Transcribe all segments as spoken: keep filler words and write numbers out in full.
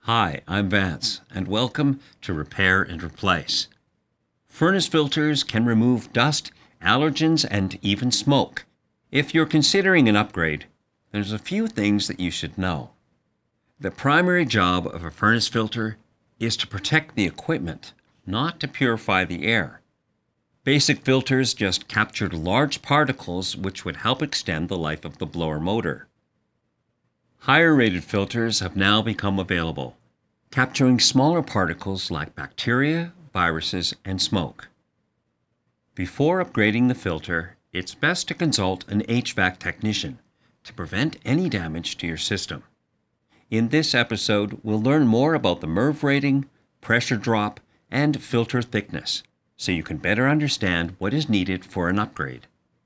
Hi, I'm Vance, and welcome to Repair and Replace. Furnace filters can remove dust, allergens, and even smoke. If you're considering an upgrade, there's a few things that you should know. The primary job of a furnace filter is to protect the equipment, not to purify the air. Basic filters just captured large particles which would help extend the life of the blower motor. Higher rated filters have now become available, capturing smaller particles like bacteria, viruses, and smoke. Before upgrading the filter, it's best to consult an H V A C technician to prevent any damage to your system. In this episode, we'll learn more about the MERV rating, pressure drop, and filter thickness, so you can better understand what is needed for an upgrade.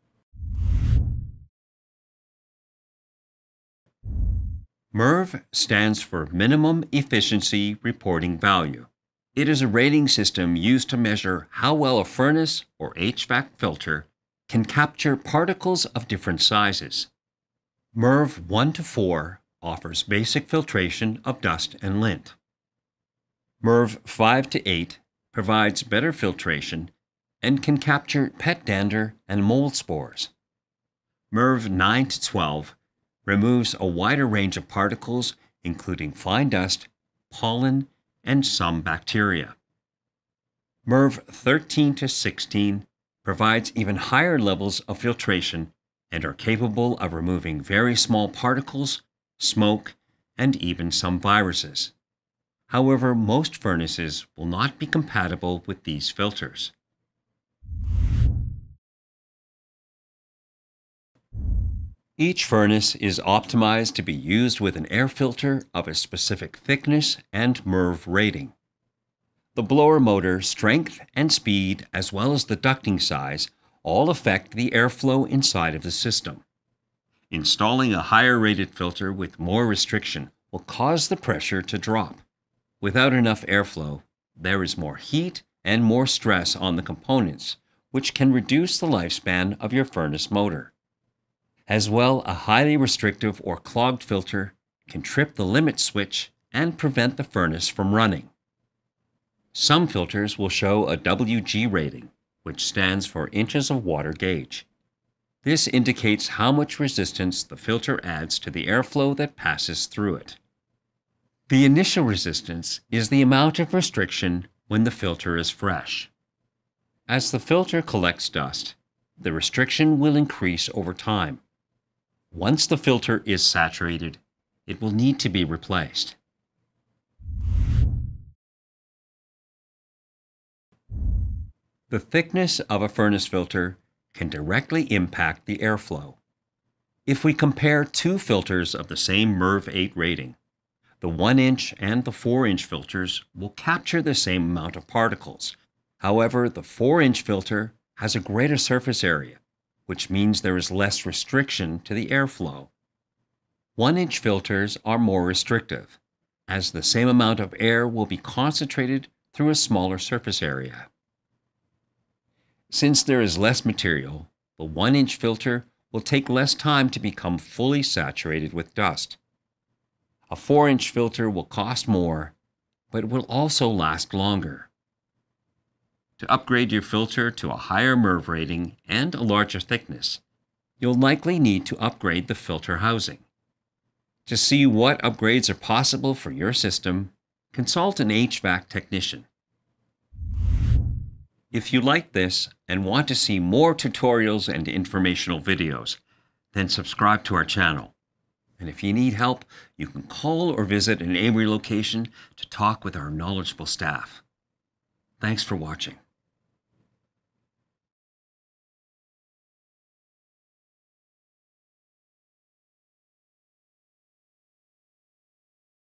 MERV stands for Minimum Efficiency Reporting Value. It is a rating system used to measure how well a furnace or H V A C filter can capture particles of different sizes. MERV one to four offers basic filtration of dust and lint. MERV five to eight provides better filtration and can capture pet dander and mold spores. MERV nine to twelve removes a wider range of particles, including fine dust, pollen, and some bacteria. MERV thirteen to sixteen provides even higher levels of filtration and are capable of removing very small particles, smoke, and even some viruses. However, most furnaces will not be compatible with these filters. Each furnace is optimized to be used with an air filter of a specific thickness and MERV rating. The blower motor strength and speed, as well as the ducting size, all affect the airflow inside of the system. Installing a higher rated filter with more restriction will cause the pressure to drop. Without enough airflow, there is more heat and more stress on the components, which can reduce the lifespan of your furnace motor. As well, a highly restrictive or clogged filter can trip the limit switch and prevent the furnace from running. Some filters will show a W G rating, which stands for inches of water gauge. This indicates how much resistance the filter adds to the airflow that passes through it. The initial resistance is the amount of restriction when the filter is fresh. As the filter collects dust, the restriction will increase over time. Once the filter is saturated, it will need to be replaced. The thickness of a furnace filter can directly impact the airflow. If we compare two filters of the same MERV eight rating, the one inch and the four inch filters will capture the same amount of particles. However, the four inch filter has a greater surface area, which means there is less restriction to the airflow. one inch filters are more restrictive, as the same amount of air will be concentrated through a smaller surface area. Since there is less material, the one inch filter will take less time to become fully saturated with dust. A four inch filter will cost more, but will also last longer. To upgrade your filter to a higher MERV rating and a larger thickness, you'll likely need to upgrade the filter housing. To see what upgrades are possible for your system, consult an H V A C technician. If you like this and want to see more tutorials and informational videos, then subscribe to our channel. And if you need help, you can call or visit an AMRE location to talk with our knowledgeable staff. Thanks for watching.